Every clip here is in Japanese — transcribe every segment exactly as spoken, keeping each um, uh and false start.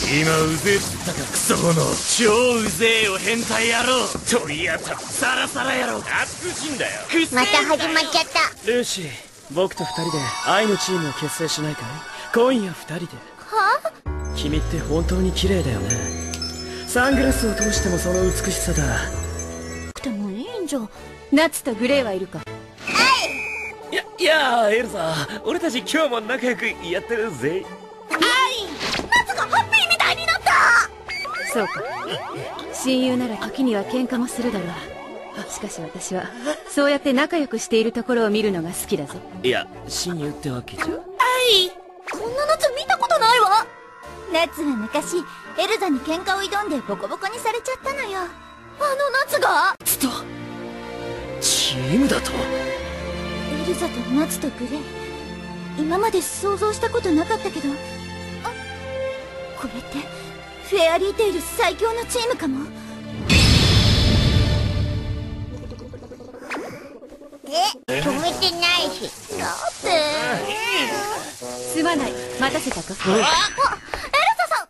今うぜえっつったかクソの超うぜえよ変態野郎鳥やたサラサラ野郎熱くしんだよまた始まっちゃった。 ルーシー、僕と二人で愛のチームを結成しないかい？今夜二人で。 はあ？ 君って本当に綺麗だよね。サングラスを通してもその美しさだ。 でもいいんじゃ。 ナツとグレーはいるか？ いや、いやエルザ、俺たち今日も仲良くやってるぜ。 ナツがハッピーみたいになった。 そうか。親友なら時には喧嘩もするだろう。しかし私はそうやって仲良くしているところを見るのが好きだぞ。 いや、親友ってわけじゃ。 こんなナツ見たことないわ。ナツは昔エルザに喧嘩を挑んでボコボコにされちゃったのよ。あのナツがツとチームだと。 エルザとナツとグレイ、今まで想像したことなかったけど、あ、これってフェアリーテイル最強のチームかも。え、止めてないし。だってすまない、待たせたか。 あ、エルザさん。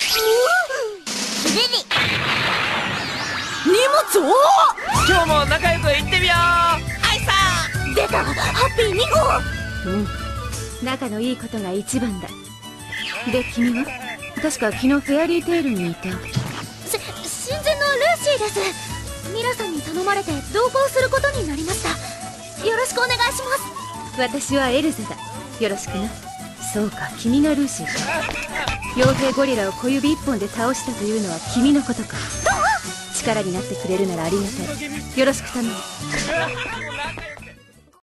荷物を今日も仲良く行ってみよう。アイサー出た。ハッピーに号。 うん、仲のいいことが一番だ。で、君は確か昨日フェアリーテイルにいた。 し新人のルーシーです。ミラさんに頼まれて同行することになりました。よろしくお願いします。 私はエルザだ。よろしくな。そうか、君がルーシーか。傭兵ゴリラを小指一本で倒したというのは君のことか。力になってくれるならありがたい。よろしく頼む。